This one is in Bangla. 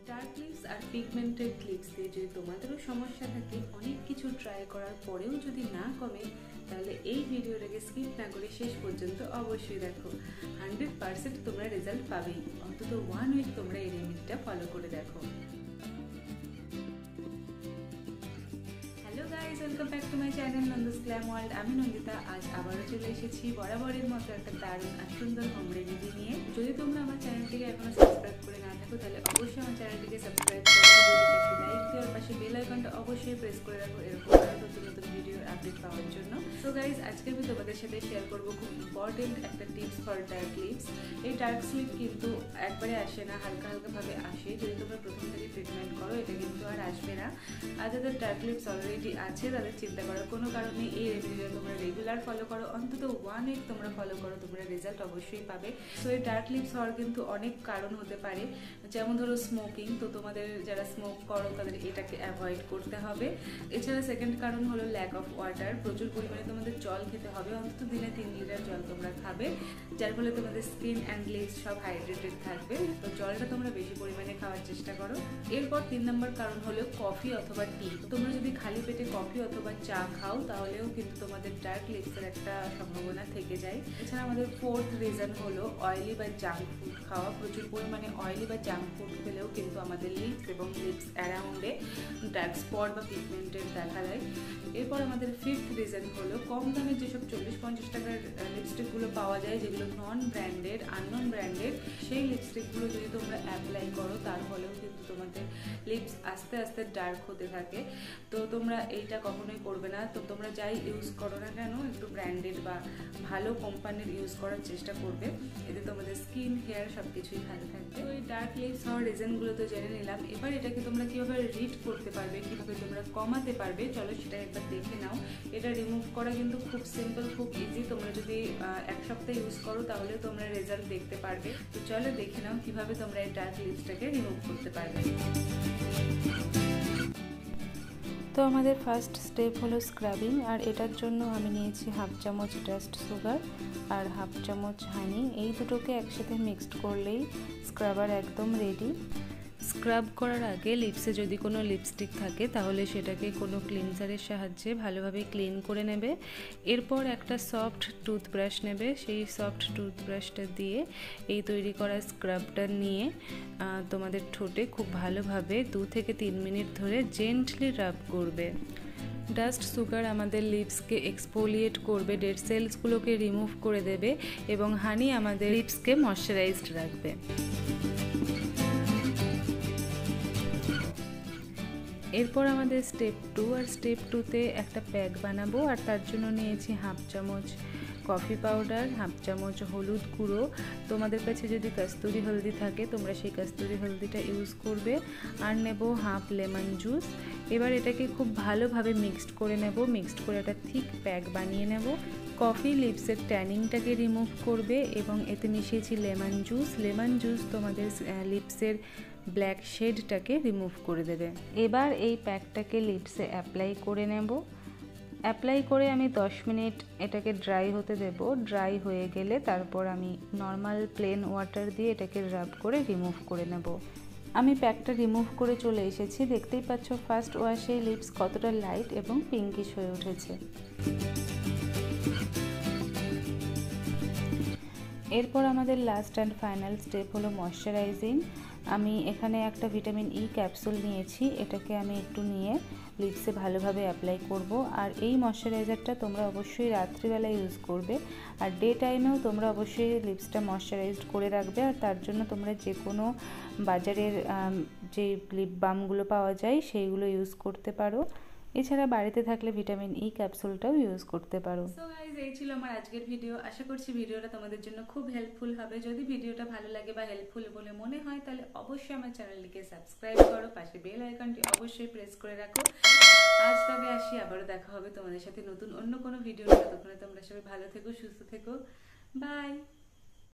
ডার্ক লিপস আর পিগমেন্টেড লিপস দিয়ে যদি তোমাদেরও সমস্যা থাকে, অনেক কিছু ট্রাই করার পরেও যদি না কমে, তাহলে এই ভিডিওটাকে স্কিপ না করে শেষ পর্যন্ত অবশ্যই দেখো। 100% তোমরা রেজাল্ট পাবেই। অন্তত 1 উইক তোমরা এই রেমেডিটা ফলো করে দেখো। Hello guys, welcome back to my channel Nandu's glam world. আমি নন্দিতা। আজ আবারও চলে এসেছি বরাবরের মতো একটা দারুণ আর সুন্দর হোম রেমেডি নিয়ে। যদি তোমরা আমার চ্যানেলটিকে এখনো সাবস্ক্রাইব করে না থাকো, তাহলে অবশ্যই আমার চ্যানেলটিকে সাবস্ক্রাইব করে একটি লাইক দিও, আর পাশে বেল আইকনটা অবশ্যই প্রেস করে রাখো এরকম আরো নতুন নতুন ভিডিওর আপডেট পাওয়ার জন্য। সো গাইজ, আজকে আমি তোমাদের সাথে শেয়ার করবো খুব ইম্পর্টেন্ট একটা টিপস ফর ডার্ক লিপস। এই ডার্ক স্লিপ কিন্তু একবারে আসে না, হালকা হালকা ভাবে আসে। যদি তোমরা প্রথম থেকে ট্রিটমেন্ট করো, এটা কিন্তু আর আসবে না। আর যাদের ডার্ক লিপস অলরেডি আছে, তাদের চিন্তা করার কোনো কারণ নেই। এই রেমেডিটা তোমরা রেগুলার ফলো করো, অন্তত 1 উইক তোমরা ফলো করো, তোমরা রেজাল্ট অবশ্যই পাবে। তো এই ডার্ক লিপস হওয়ার কিন্তু অনেক কারণ হতে পারে, যেমন ধরো স্মোকিং। তো তোমাদের যারা স্মোক করো তাদের এটাকে অ্যাভয়েড করতে হবে। এছাড়া সেকেন্ড কারণ হলো ল্যাক অফ ওয়াটার। প্রচুর পরিমাণে তোমাদের জল খেতে হবে, অন্তত দিনে 3 লিটার জল তোমরা খাবে, যার ফলে তোমাদের স্কিন অ্যান্ড লিপস সব হাইড্রেটেড থাকবে। তো জলটা তোমরা বেশি পরিমাণে খাওয়ার চেষ্টা করো। এরপর 3 নম্বর কারণ হলো কফি অথবা টি। তোমরা যদি খালি পেটে কফি অথবা চা খাও, তাহলেও কিন্তু তোমাদের ডার্ক লিপসের একটা সম্ভাবনা থেকে যায়। এছাড়া আমাদের 4th রিজন হলো অয়েলি বা জাঙ্ক ফুড খাওয়া। প্রচুর পরিমাণে অয়েলি বা জাঙ্ক ফুড খেলেও কিন্তু আমাদের লিপস এবং লিপস অ্যারাউন্ডে ডার্ক স্পট বা পিগমেন্টেড দেখা দেয়। এরপর আমাদের 5th রিজন হলো কম দামে যেসব 40-50 টাকার লিপস্টিকগুলো পাওয়া যায়, যেগুলো নন ব্র্যান্ডেড, আননোন ব্র্যান্ডেড, সেই লিপস্টিকগুলো যদি তোমরা অ্যাপ্লাই করো, তার ফলেও কিন্তু তোমাদের লিপস আস্তে আস্তে ডার্ক হতে থাকে। তো তোমরা এইটা কখনোই করবে না। তো তোমরা যাই ইউজ করো না কেন, একটু ব্র্যান্ডেড বা ভালো কোম্পানির ইউজ করার চেষ্টা করবে, এতে তোমাদের স্কিন, হেয়ার সব কিছুই ভালো থাকবে। তো এই ডার্ক লিপস হওয়ার রিজনগুলো তো জেনে নিলাম। এবার এটাকে তোমরা কীভাবে রিড করতে পারবে, কীভাবে তোমরা কমাতে পারবে, চলো সেটা একবার দেখে নাও। এটা রিমুভ করা কিন্তু খুব সিম্পল, খুব ইজি। তোমরা যদি 1 সপ্তাহ ইউজ করো, তাহলে তোমরা রেজাল্ট দেখতে পারবে। তো চলো দেখে নাও কীভাবে তোমরা এই ডার্ক লিপসটাকে রিমুভ করতে পারবে। তো আমাদের ফার্স্ট স্টেপ হলো স্ক্রাবিং, আর এটার জন্য আমি নিয়েছি 1/2 চামচ ডাস্ট সুগার আর 1/2 চামচ হানি। এই দুটোকে একসাথে মিক্সড করলেই স্ক্রাবার একদম রেডি। স্ক্রাব করার আগে লিপসে যদি কোনো লিপস্টিক থাকে, তাহলে সেটাকে কোনো ক্লিনজারের সাহায্যে ভালোভাবে ক্লিন করে নেবে। এরপর একটা সফট টুথব্রাশ নেবে, সেই সফট টুথব্রাশটা দিয়ে এই তৈরি করা স্ক্রাবটা নিয়ে তোমাদের ঠোঁটে খুব ভালোভাবে 2 থেকে 3 মিনিট ধরে জেন্টলি রাব করবে। ডাস্ট সুগার আমাদের লিপসকে এক্সফোলিয়েট করবে, ডেড সেলসগুলোকে রিমুভ করে দেবে, এবং হানি আমাদের লিপসকে ময়শ্চারাইজড রাখবে। এরপর আমাদের স্টেপ 2, আর স্টেপ 2তে একটা প্যাক বানাবো। আর তার জন্য নিয়েছি 1/2 চামচ কফি পাউডার, 1/2 চামচ হলুদ গুঁড়ো। তোমাদের কাছে যদি কস্তুরি হলদি থাকে, তোমরা সেই কস্তুরি হলদিটা ইউজ করবে। আর নেব 1/2 লেমন জুস। এবার এটাকে খুব ভালোভাবে মিক্সড করে নেব। মিক্সড করে একটা থিক প্যাক বানিয়ে নেব। কফি লিপসের ট্যানিংটাকে রিমুভ করবে, এবং এতে মিশিয়েছি লেমন জুস। লেমন জুস তোমাদের লিপসের ব্ল্যাক শেডটাকে রিমুভ করে দেবে। এবার এই প্যাকটাকে লিপসে অ্যাপ্লাই করে নেব। অ্যাপ্লাই করে আমি 10 মিনিট এটাকে ড্রাই হতে দেব। ড্রাই হয়ে গেলে তারপর আমি নর্মাল প্লেন ওয়াটার দিয়ে এটাকে রাব করে রিমুভ করে নেব। আমি প্যাকটা রিমুভ করে চলে এসেছি। দেখতেই পাচ্ছ ফার্স্ট ওয়াশে লিপস কতটা লাইট এবং পিঙ্কিশ হয়ে উঠেছে। এরপর আমাদের লাস্ট অ্যান্ড ফাইনাল স্টেপ হলো ময়শ্চারাইজিং। আমি এখানে একটা ভিটামিন ই ক্যাপসুল নিয়েছি। এটাকে আমি একটু নিয়ে লিপসে ভালোভাবে অ্যাপ্লাই করব। আর এই ময়শ্চারাইজারটা তোমরা অবশ্যই রাত্রিবেলা ইউজ করবে, আর ডে টাইমেও তোমরা অবশ্যই লিপসটা ময়শ্চারাইজড করে রাখবে। আর তার জন্য তোমরা যে কোনো বাজারের যে লিপ বামগুলো পাওয়া যায় সেইগুলো ইউজ করতে পারো। এছাড়া বাড়িতে থাকলে ভিটামিন ই ক্যাপসুলটাও ইউজ করতে পারো। সো গাইস, এই ছিল আমার আজকের ভিডিও। আশা করছি ভিডিওটা তোমাদের জন্য খুব হেল্পফুল হবে। যদি ভিডিওটা ভালো লাগে বা হেল্পফুল বলে মনে হয়, তাহলে অবশ্যই আমার চ্যানেলটিকে সাবস্ক্রাইব করো, পাশে বেল আইকনটি অবশ্যই প্রেস করে রাখো। আজ তবে আসি, আবারও দেখা হবে তোমাদের সাথে নতুন অন্য কোনো ভিডিও। ততক্ষণে তোমরা সবাই ভালো থেকো, সুস্থ থেকো। বাই।